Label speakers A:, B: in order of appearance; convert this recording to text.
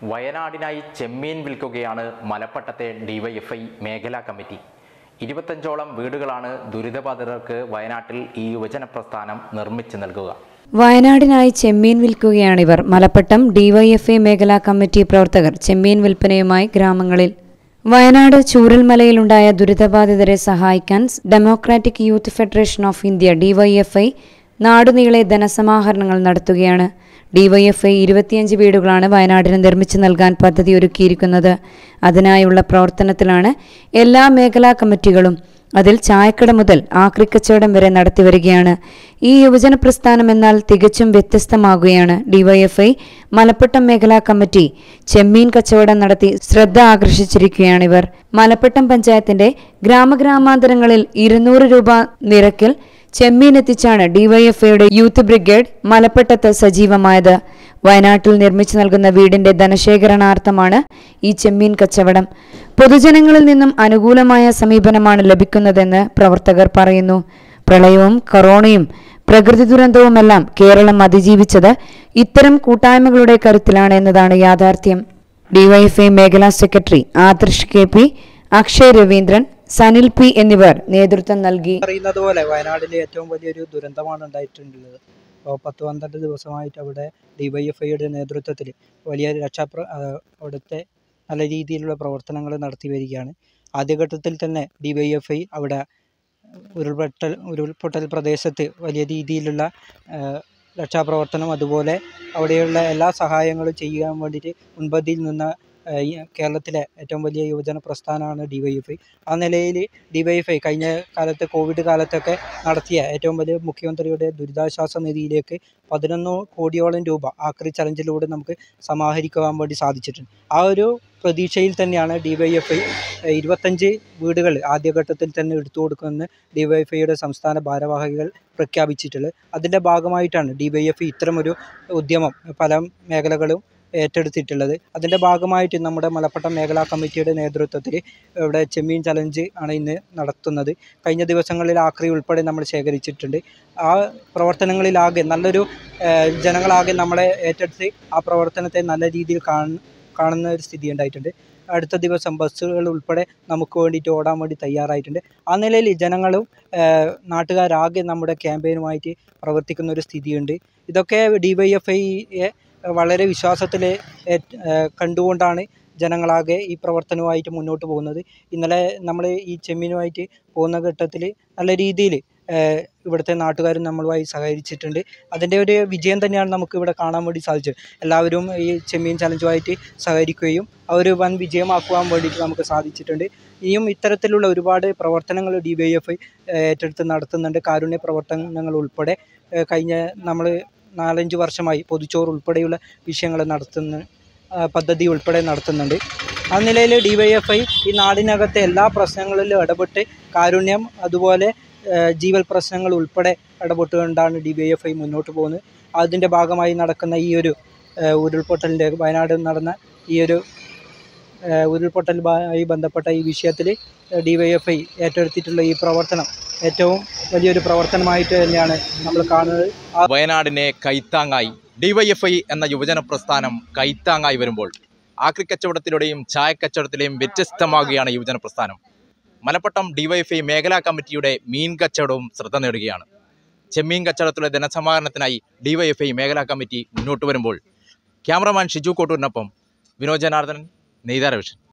A: വയനാടിനായി ചെമ്മീൻ വിൽക്കുകയാണ് മലപ്പട്ടത്തെ DYFI മേഖലാ committee. 25ഓളം വീടുകളാണ് ദുരിതബാധിതർക്ക് വയനാട്ടിൽ ഈ യുവജന പ്രസ്ഥാനം നിർമ്മിച്ചു നൽകുക.
B: വയനാടിനായി ചെമ്മീൻ വിൽക്കുകയാണിവർ. മലപ്പട്ടം ഡിവൈഎഫ്ഐ മേഖലാ കമ്മിറ്റി പ്രവർത്തകർ ചെമ്മീൻ വിൽപ്പനയുമായി ഗ്രാമങ്ങളിൽ. വയനാട് ചൂരൽമലയിലുണ്ടായ ദുരിതബാധിതരെ സഹായിക്കാൻ democratic youth federation of India DYFI നാടുനീളെ ധനസമാഹരണങ്ങൾ നടത്തുകയാണ്. ഡിവൈഎഫ്ഐ 25 വീടുകളാണ് വയനാടിന് നിർമ്മിച്ചു നൽകാൻ പദ്ധതി ഒരുക്കിയിരിക്കുന്നത്. അതിനായുള്ള പ്രവർത്തനത്തിലാണ് എല്ലാ മേഖലാ കമ്മിറ്റികളും. അതിൽ ചായക്കട മുതൽ ആക്രിക്കച്ചവടം വരെ നടത്തിവരികയാണ്. ഈ യുവജന പ്രസ്ഥാനം എന്നാൽ തികച്ചും വ്യത്യസ്തമാകുകയാണ്. ഡിവൈഎഫ്ഐ മലപ്പട്ടം മേഖലാ കമ്മിറ്റി ചെമ്മീൻ കച്ചവടം നടത്തി ശ്രദ്ധ ആകർഷിച്ചിരിക്കുകയാണിവർ. മലപ്പട്ടം പഞ്ചായത്തിന്റെ ഗ്രാമഗ്രാമാന്തരങ്ങളിൽ 200 രൂപ നിരക്കിൽ ചെമ്മീൻ എത്തിച്ചാണ് ഡിവൈഎഫ്ഐയുടെ യൂത്ത് ബ്രിഗേഡ് മലപ്പട്ടത്ത് സജീവമായത്. വയനാട്ടിൽ നിർമ്മിച്ചു നൽകുന്ന വീടിന്റെ ധനശേഖരണാർത്ഥമാണ് ഈ ചെമ്മീൻ കച്ചവടം. പൊതുജനങ്ങളിൽ നിന്നും അനുകൂലമായ സമീപനമാണ് ലഭിക്കുന്നതെന്ന് പ്രവർത്തകർ പറയുന്നു. പ്രളയവും കൊറോണയും പ്രകൃതി ദുരന്തവുമെല്ലാം കേരളം അതിജീവിച്ചത് ഇത്തരം കൂട്ടായ്മകളുടെ കരുത്തിലാണ് എന്നതാണ് യാഥാർത്ഥ്യം. ഡിവൈഎഫ്ഐ മേഖലാ secretary Adarsh KP, Akshay Raveendran, Sanil P എന്നിവർ നേതൃത്വം നൽകി.
C: അറിയുന്നത് പോലെ വയനാടിലെ ഏറ്റവും വലിയൊരു ദുരന്തമാണ് ഉണ്ടായിട്ടുള്ളത്. 10-12 ദിവസമായിട്ട് അവിടെ ഡിവൈഎഫ്ഐയുടെ നേതൃത്വത്തിൽ വലിയ അവിടുത്തെ നല്ല രീതിയിലുള്ള പ്രവർത്തനങ്ങൾ നടത്തി വരികയാണ്. ആദ്യഘട്ടത്തിൽ തന്നെ ഡിവൈഎഫ്ഐ അവിടെ ഉരുൾപൊട്ടൽ പ്രദേശത്ത് വലിയ രീതിയിലുള്ള രക്ഷാപ്രവർത്തനം, അതുപോലെ അവിടെയുള്ള എല്ലാ സഹായങ്ങളും ചെയ്യാൻ വേണ്ടിയിട്ട് മുൻപന്തിയിൽ നിന്ന കേരളത്തിലെ ഏറ്റവും വലിയ യുവജന പ്രസ്ഥാനമാണ് ഡിവൈഎഫ്ഐ. ആ നിലയിൽ ഡിവൈഎഫ്ഐ കഴിഞ്ഞ കാലത്ത് കോവിഡ് കാലത്തൊക്കെ നടത്തിയ ഏറ്റവും വലിയ മുഖ്യമന്ത്രിയുടെ ദുരിതാശ്വാസ നിധിയിലേക്ക് 11 കോടിയോളം രൂപ ആക്രി ചലഞ്ചിലൂടെ നമുക്ക് സമാഹരിക്കുവാൻ വേണ്ടി സാധിച്ചിട്ടുണ്ട്. ആ ഒരു പ്രതീക്ഷയിൽ തന്നെയാണ് ഡിവൈഎഫ്ഐ 25 വീടുകൾ ആദ്യഘട്ടത്തിൽ തന്നെ എടുത്തു കൊടുക്കുമെന്ന് ഡിവൈഎഫ്ഐയുടെ സംസ്ഥാന ഭാരവാഹികൾ പ്രഖ്യാപിച്ചിട്ടുള്ളത്. അതിൻ്റെ ഭാഗമായിട്ടാണ് ഡിവൈഎഫ്ഐ ഇത്തരമൊരു ഉദ്യമം പല മേഖലകളും ഏറ്റെടുത്തിട്ടുള്ളത്. അതിൻ്റെ ഭാഗമായിട്ട് നമ്മുടെ മലപ്പട്ടം മേഖലാ കമ്മിറ്റിയുടെ നേതൃത്വത്തിൽ ഇവിടെ ചെമ്മീൻ ചലഞ്ച് ആണ് ഇന്ന് നടത്തുന്നത്. കഴിഞ്ഞ ദിവസങ്ങളിൽ ആക്രി ഉൾപ്പെടെ നമ്മൾ ശേഖരിച്ചിട്ടുണ്ട്. ആ പ്രവർത്തനങ്ങളിലാകെ നല്ലൊരു ജനങ്ങളാകെ നമ്മളെ ഏറ്റെടുത്ത് ആ പ്രവർത്തനത്തെ നല്ല രീതിയിൽ കാണുന്ന ഒരു സ്ഥിതി ഉണ്ടായിട്ടുണ്ട്. അടുത്ത ദിവസം ബസ്സുകൾ ഉൾപ്പെടെ നമുക്ക് വേണ്ടിയിട്ട് ഓടാൻ വേണ്ടി തയ്യാറായിട്ടുണ്ട്. ആ നിലയിൽ ജനങ്ങളും നാട്ടുകാരാകെ നമ്മുടെ ക്യാമ്പയിനുമായിട്ട് പ്രവർത്തിക്കുന്ന ഒരു സ്ഥിതിയുണ്ട്. ഇതൊക്കെ ഡിവൈഎഫ്ഐയെ വളരെ വിശ്വാസത്തിൽ കണ്ടുകൊണ്ടാണ് ജനങ്ങളാകെ ഈ പ്രവർത്തനവുമായിട്ട് മുന്നോട്ട് പോകുന്നത്. ഇന്നലെ നമ്മൾ ഈ ചെമ്മീനുമായിട്ട് പോകുന്ന ഘട്ടത്തിൽ നല്ല രീതിയിൽ ഇവിടുത്തെ നാട്ടുകാരും നമ്മളുമായി സഹകരിച്ചിട്ടുണ്ട്. അതിൻ്റെ ഒരു വിജയം തന്നെയാണ് നമുക്ക് ഇവിടെ കാണാൻ വേണ്ടി സാധിച്ചത്. എല്ലാവരും ഈ ചെമ്മീൻ ചലഞ്ചുമായിട്ട് സഹകരിക്കുകയും ഒരു വൻ വിജയമാക്കുവാൻ വേണ്ടിയിട്ട് നമുക്ക് സാധിച്ചിട്ടുണ്ട്. ഇനിയും ഇത്തരത്തിലുള്ള ഒരുപാട് പ്രവർത്തനങ്ങൾ ഡിവൈഎഫ്ഐ ഏറ്റെടുത്ത് നടത്തുന്നുണ്ട്. കാരുണ്യ പ്രവർത്തനങ്ങൾ ഉൾപ്പെടെ കഴിഞ്ഞ നമ്മൾ 4-5 വർഷമായി പൊതുച്ചോറ് ഉൾപ്പെടെയുള്ള വിഷയങ്ങൾ പദ്ധതി ഉൾപ്പെടെ നടത്തുന്നുണ്ട്. ആ നിലയിൽ ഡിവൈഎഫ്ഐ ഈ നാടിനകത്തെ എല്ലാ പ്രശ്നങ്ങളിലും ഇടപെട്ട് കാരുണ്യം, അതുപോലെ ജീവൽ പ്രശ്നങ്ങൾ ഉൾപ്പെടെ ഇടപെട്ടുകൊണ്ടാണ് ഡിവൈഎഫ്ഐ മുന്നോട്ട് പോകുന്നത്. അതിൻ്റെ ഭാഗമായി നടക്കുന്ന ഈ ഒരു ഉരുൾപൊട്ടലിൻ്റെ വയനാട് നടന്ന ഈ ഒരു ഉരുൾപൊട്ടലുമായി ബന്ധപ്പെട്ട ഈ വിഷയത്തിൽ ഡിവൈഎഫ്ഐ ഏറ്റെടുത്തിട്ടുള്ള ഈ പ്രവർത്തനം ഏറ്റവും വലിയൊരു പ്രവർത്തനമായിട്ട് തന്നെയാണ് നമ്മൾ കാണുന്നത്.
A: വയനാടിനെ കൈത്താങ്ങായി ഡിവൈഎഫ്ഐ എന്ന യുവജന പ്രസ്ഥാനം കൈത്താങ്ങായി വരുമ്പോൾ ആക്രിക്കച്ചവടത്തിലൂടെയും ചായക്കച്ചവടത്തിലെയും വ്യത്യസ്തമാകുകയാണ് യുവജന പ്രസ്ഥാനം. മലപ്പട്ടം ഡിവൈഎഫ്ഐ മേഖലാ കമ്മിറ്റിയുടെ മീൻ കച്ചവടവും ശ്രദ്ധ നേടുകയാണ്. ചെമ്മീൻ കച്ചവടത്തിലെ ധനസമാഹരണത്തിനായി ഡിവൈഎഫ്ഐ മേഖലാ കമ്മിറ്റി മുന്നോട്ട് വരുമ്പോൾ ക്യാമറമാൻ ഷിജു കോട്ടൂരിനൊപ്പം വിനോദ് ജനാർദ്ദനൻ, നെയ്താര വിഷൻ.